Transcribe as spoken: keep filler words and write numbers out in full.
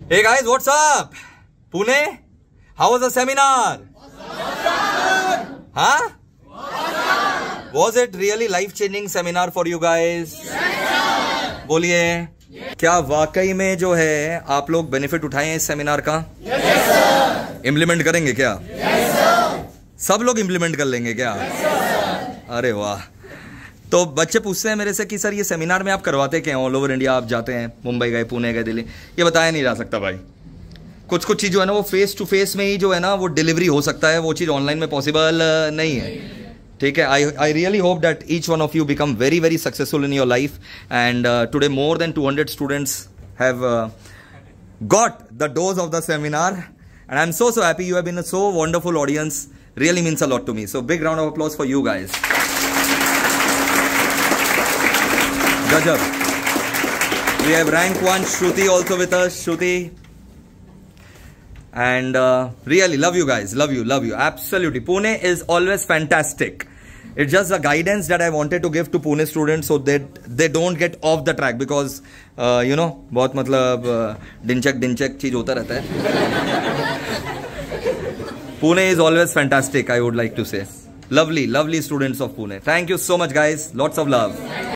Hey guys, what's up? Pune? How was the seminar? Awesome. Huh? Awesome. Was it really life-changing seminar for you guys? Yes, बोलिए, yes. क्या वाकई में जो है आप लोग बेनिफिट उठाए हैं इस सेमिनार का? yes, इम्प्लीमेंट करेंगे क्या? yes, सब लोग इम्प्लीमेंट कर लेंगे क्या? yes, अरे वाह। तो बच्चे पूछते हैं मेरे से कि सर ये सेमिनार में आप करवाते क्या? ऑल ओवर इंडिया आप जाते हैं, मुंबई गए, पुणे गए, दिल्ली, ये बताया नहीं जा सकता भाई। कुछ कुछ चीज़ जो है ना वो फेस टू फेस में ही जो है ना वो डिलीवरी हो सकता है, वो चीज़ ऑनलाइन में पॉसिबल नहीं है। ठीक है, I I really hope that each one of you become very very successful in your life and today more than two hundred students have got the dose of the seminar and I'm so so happy. You have been a so wonderful audience, really means a lot to me. So big round of applause for you guys. Gajab. We have rank one Shruti also with us. Shruti. And uh, really love you guys, love you, love you. Absolutely. Pune is always fantastic. It's just the guidance that I wanted to give to Pune students so that they don't get off the track because, uh, you know, बहुत मतलब दिन check दिन check चीज होता रहता है. Pune is always fantastic, I would like to say. Lovely, lovely students of Pune. Thank you so much guys. Lots of love.